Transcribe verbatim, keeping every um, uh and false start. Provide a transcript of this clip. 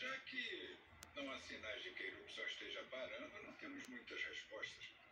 Já que não há sinais de que a erupção esteja parando, não temos muitas respostas.